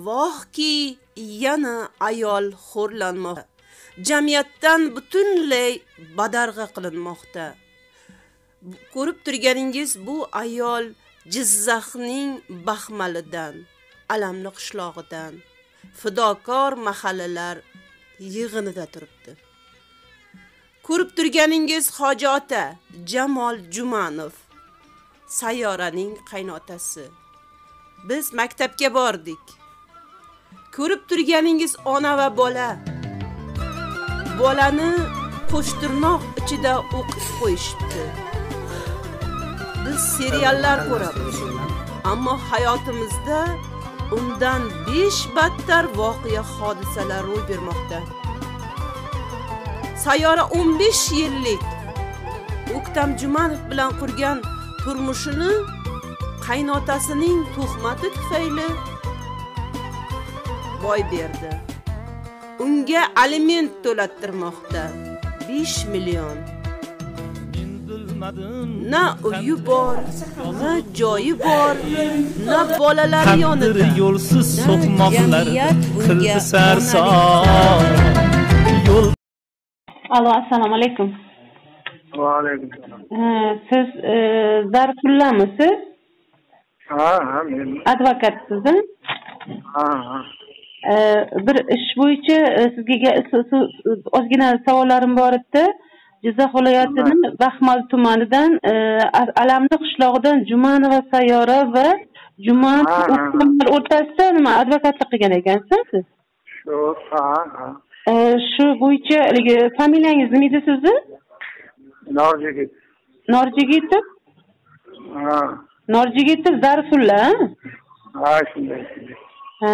vohki yana ayol xo'rlanmoqda. Jamiyatdan butunlay badarg'a qilinmoqda. Ko'rib turganingiz bu ayol Jizzaxning Baxmalidan, Alamli qishlog'idan, fidokor mahallalar yig'inida turibdi. Ko'rib turganingiz Hoji ota Jamol Jumanov, Sayyoraning qaynotasi. Biz maktabga bordik. Ko'rib turganingiz ona va bola. Bolani qo'shtirnoq ichida o'qib qo'yishibdi. Biz seriallar ko'ramiz. Ammo hayotimizda undan 5 battar voqea hodisalar ro'y bermoqda. Sayyora 15 yillik O'ktam Jumanov bilan qurgan turmushini qaynotasining tuhmati tufayli boy berdi. Unga aliment to'lattirmoqda 5 million. Na uyi bor, na joyi bor, na bolalari yonida. Yo'lsiz so'qmoqlar qildi sarson. Yo'l. Alo, assalomu alaykum. Va alaykum assalom. Siz Zarfullamiz? Ha, men. Advokatsiz? Ha. Bir ish bo'yicha sizga ozgina savollarim bor edi. Jizzax viloyatining Baxmal tumanidan Alamli qishlog'idan Jumanova Sayyora va Jumanov o'rtasida nima advokatlik qilgan ekansiz? Shu bo'yicha familiyangiz nima edi sizni? Norjigit. Norjigitov? Ha. Norjigitov Zarfulla? Ha, shunday. Ha.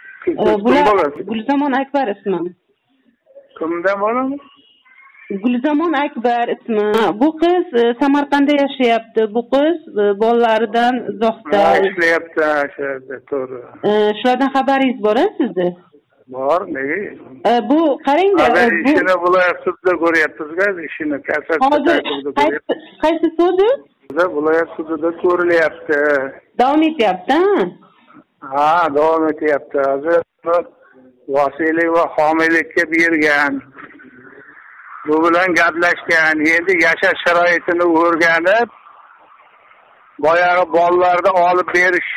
Gulzamon Akbar ismi. Kimdan bo'ladi? Gulzamon Akbar ismi. Bu qiz Samarqandda yashayapti. Bu qiz bolalaridan uzoqda ishlayapti, to'g'ri. Shulardan xabaringiz bor-a sizni? Bor, nega? Bu qarang-da, bu ishini viloyat sudida ko'ryapsiz-ku, ishini kassatsiya tartibida ko'ryapsiz. Qaysi sudi? Viloyat sudida ko'rilyapti. Davom etyapti. Ha, davom etyapti. Hozir vasiylik va homiylikka bergan. Bu bilan gaplashgan. Endi yashash sharoitini o'rganib, boyagi bolalarni olib berish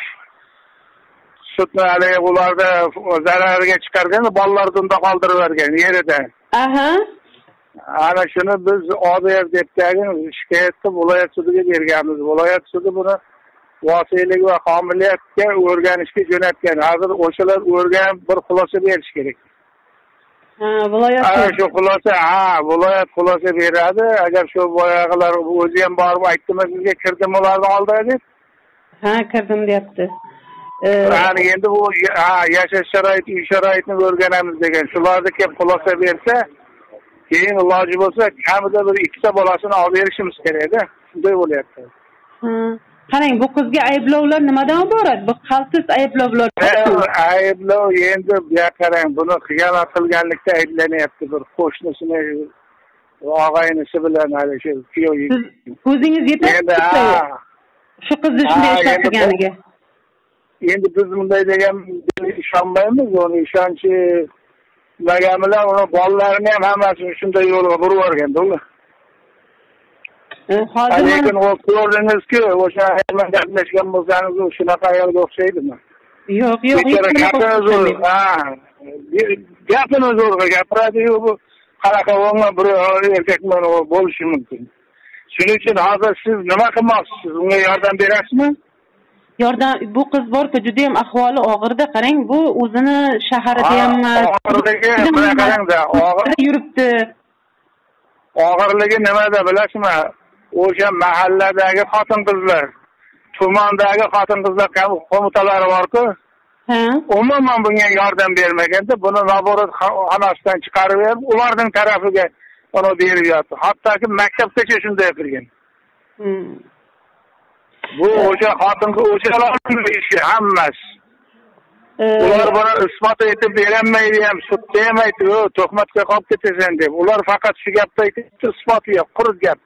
sutni haligi ularda zarariga chiqargan, bolalarni unda qoldirib bergan yerida. Aha. Ana shuni biz OBF debdagi shikoyatni viloyat sudiga berganmiz. Viloyat sudi buni vasiylik va homiylikka o'rganishga jo'natgan. Hozir o'shalar o'rganib bir xulosa berish kerak. Viloyat. Shu xulosa, viloyat xulosa beradi. Agar shu boyag'ilar o'zi ham borib aytdimi sizga kirdim ularni oldiga deb? Ha, kirdim deyapti. Yani endi bu yashash sharoiti, uy sharoitini o'rganamiz degan. Shularni kelib xulosa bersa, keyin iloji bo'lsa kamida bir 2 ta bolasini olib berishimiz kerak-da. Shunday bo'lyapti. Qarang, bu qizga ayblovlar nimadan iborat? Bu qaltis ayblovlar. Ayblov endi bu qarang, buni xiyonat qilganlikda ayblanyapti bir qo'shnisini og'aynisi bilan hali shu kuyov. Ko'zingiz yetadi. Shu qizni shunday ishlab turganiga. Endi biz bunday degan ishonmaymiz, uni ishonchi degan bilan uni bolalarini ham hammasini shunday yo'lga burib yuborganda ular. Lekin o ko'rdingizki, o'sha ayolman gaplashgan bo'lsangiz, shunaqa ayolga o'xshaydimi? Yo'q. Gapini zo'rg'a gapiradi-yu, bu qanaqa bo'lgan bir erkakman bo'lishi mumkin. Shuning uchun hozir siz nima qilmoqchisiz? Unga yordam berasizmi? Yordam, bu qiz borku, juda ham ahvoli og'irda. Qarang, bu o'zini shaharida ham emas. Og'irligi, qarang-da, yuribdi. Og'irligi nimada bilasizmi? O'sha mahalladagi xotin-qizlar, tumandagi xotin-qizlar qo'mitalari bor-ku. Umuman bunga yordam bermaganda, buni naborat xonasidan chiqarib berib, ularning tarafiga uni berib yotdi. Hattoki maktabgacha shunday qilgan. Bu o'sha xotinga o'shalarning ishi hammasi. Ular buni isbot etib berolmaydi ham, sudda ham aytdi, tuhmatga qolib ketasan deb. Ular faqat shu gapni aytib, isbot yo'q, quruq gap.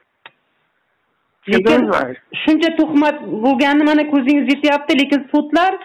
Lekin shuncha tuhmat bo'lganini mana ko'zingiz yetyapti, lekin sudlar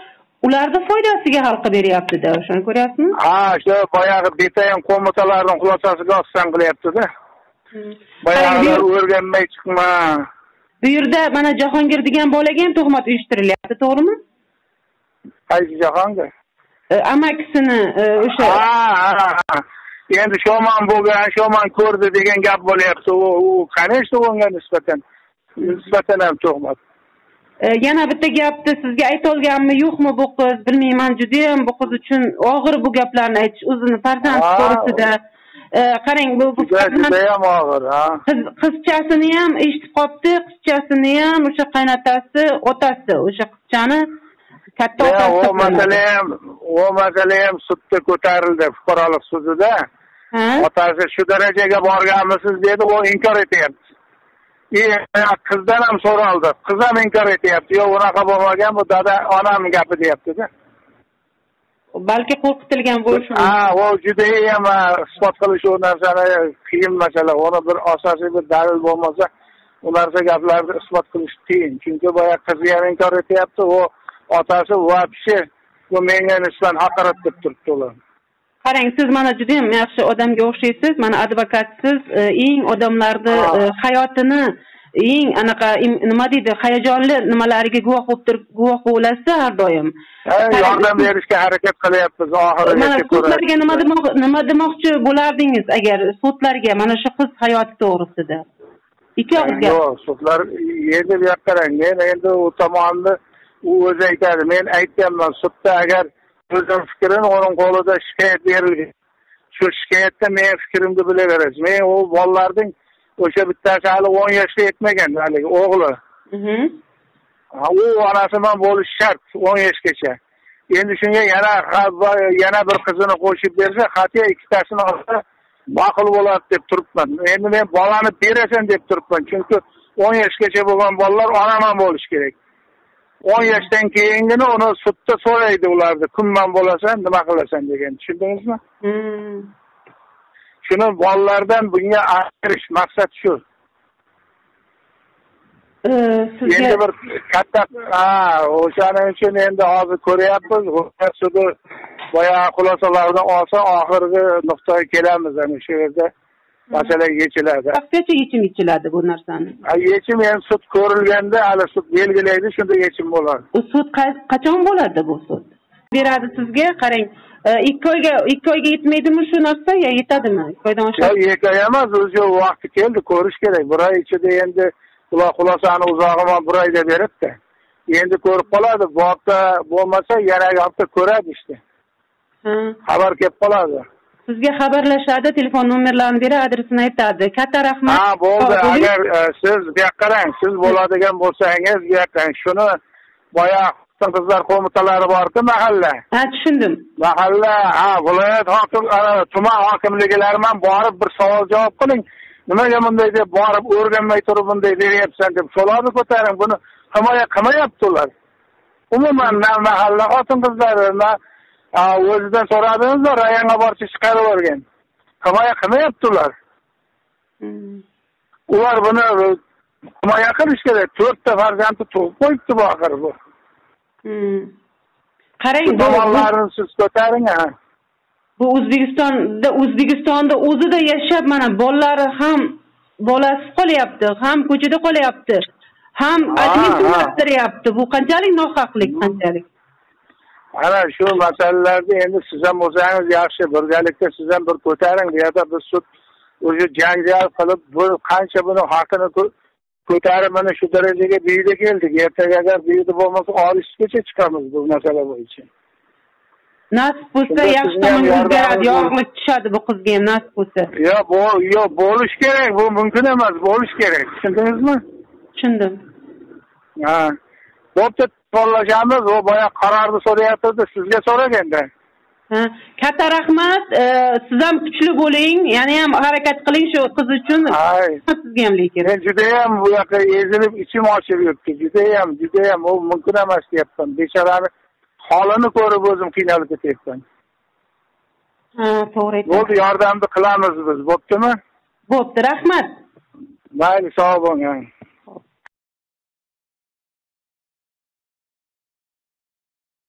ularni foydasiga xalqqa beryapti-da, shuni ko'ryapsizmi? Ha, shu boyagi betayin qo'mitalarning xulosasiga ossam qilyapti-da. Boyag'ilar o'rganmay chiqma. Bu yerda mana Jahongir degan bolaga ham tuhmat uyushtirilyapti, to'g'rimi? Qaysi Jahongir? Amakisini o'sha. Ha. Endi shoman bo'lgan, shoman ko'rdi degan gap bo'lyapti. U qancha unga nisbatan ham tuhmat. Yana bitta gapni sizga ayta olganmi, yo'qmi bu qiz, bilmayman, juda ham bu qiz uchun og'ir bu gaplarni aytish o'zini farzand to'g'risida. Qarang, bu juda ham og'ir, ha. Qizchasini ham eshitib qopti, qizchasini ham o'sha qaynotasi, otasi, o'sha qizchani katta otasi. O masala ham sudda ko'tarildi, fuqarolik sudida. Otasi shu darajaga borganmisiz dedi, u inkor etyapti. Qizdan ham so'raldi. Qiz ham inkor etyapti. Yo'q, unaqa bo'lmagan, bu dada onam gapi deyapti-da. Balki qo'rqitilgan bo'lishi mumkin. Ha, u juda ham isbot qilish u narsani qiyin masala. Uni bir asosiy bir dalil bo'lmasa, u narsa gaplarni isbot qilish qiyin. Chunki boya qizi ham inkor etyapti, u otasi voобще bu menga nisbatan haqorat qilib turibdi ular. Qarang, siz mana juda ham yaxshi odamga o'xshaysiz. Mana advokatsiz, eng odamlarni hayotini, eng anaqa nima deydi, hayajonli nimalariga guvoh bo'lasiz har doim. Yordam berishga harakat qilyapmiz oxirigacha. Sudlarga nima demoqchi bo'lardingiz agar sudlarga mana shu qiz hayoti to'g'risida? Ikki og'iz gap. Yo'q, sudlar endi bu yoqqa qarang. Men endi u tomonni u o'zi aytadi. Men aytganman, sudda agar o'zim fikrim uning qo'lida shikoyat berilgan. Shu shikoyatda men fikrimni bilaverasiz. Men u bolalarning o'sha bittasi hali 10 yoshga yetmagan, haligi o'g'li. U onasi bilan bo'lish shart 10 yoshgacha. Endi shunga yana bir qizini qo'shib bersa, xatiya ikkitasini olsa ma'qul bo'ladi deb turibman. Endi men bolani berasan deb turibman. Chunki 10 yoshgacha bo'lgan bolalar onaman bo'lish kerak. 10 yoshdan keyingina uni sudda so'raydi ularni. Kimman bo'lasan, nima qilasan degan. Tushundingizmi? Shuni bolalardan bunga ayirish maqsad shu. Endi bir katta o'shaning uchun endi hozir ko'ryapmiz. Sudi boya xulosalardan olsa oxirgi nuqtaga kelamiz. Ana shu yerda masala yechiladi. Qancha yechim yechiladi bu narsani? Yechim endi sud ko'rilganda, hali sud belgilaydi, shunda yechim bo'ladi. Bu sud qachon bo'ladi bu sud? Beradi sizga, qarang. 2 oyga yetmaydimi shu narsa, yo yetadimi? 2 oydan oshib? Yo'q, 2 oy emas, o'zi vaqti keldi, ko'rish kerak. 1 oy ichida endi ular xulosani uzog'ima 1 oyda beribdi. Endi ko'rib qoladi, bu hafta bo'lmasa yana hafta ko'radi işte. Xabar kelib qoladi. Sizga xabarlashadi, telefon nomerlarini beradi, adresini aytadi. Katta rahmat. Ha, bo'ldi. Agar siz bu yoqqa qarang, siz bo'ladigan bo'lsangiz, bu yoqqa shuni boya qizlar qo'mitalari bor-ku mahalla. Ha, tushundim. Mahalla, viloyat hokim, tuman hokimliklari bilan borib bir savol javob qiling. Nimaga bunday deb borib o'rganmay turib bunday deyapsan deb so'rovni ko'taring. Buni himoya qilmayapti ular. Umuman mahalla xotin qizlari o'zidan so'radingizlar, rayonga borib chiqarib o'rgan. Himoya qilmayapti ular. Ular buni himoya qilish kerak. 4 ta farzandni tug'ib qo'yibdi bu axir bu. Qarang, tomonlarni siz ko'taring. Bu O'zbekistonda o'zida yashab, mana bolalari ham bolasiz qolyapti, ham ko'chada qolyapti, ham administratsiya. Bu qanchalik nohaqlik, qanchalik? Ana shu masalalarni endi siz ham o'zingiz yaxshi birgalikda siz ham bir ko'taring. Bu yerda biz sud o'zi janjal qilib, bu qancha buni haqini ko'tarib mana shu darajaga buyida keldik. Ertaga agar buyida bo'lmasa, olishgacha chiqamiz bu masala bo'yicha. Nasib bo'lsa, yaxshi tomon o'zgaradi, yorug'lik tushadi bu qizga ham nasib bo'lsa. Yo'q, bo'lish kerak, bu mumkin emas, bo'lish kerak. Tushundingizmi? Tushundim. Bo'pti, qo'llashamiz, u boya qarorni so'rayapti, sizga so'raganda. Katta rahmat. Siz ham kuchli bo'ling, yana ham harakat qiling shu qiz uchun. Sizga ham lekin. Men juda ham bu yoqqa ezilib ichim ochib yuribdi. Juda ham u mumkin emas deyapman. Bechorani holini ko'rib o'zim qiynalib ketyapman. To'g'ri. Bo'ldi, yordamni qilamiz biz, bo'ptimi? Bo'pti, rahmat. Mayli, sog' bo'ling.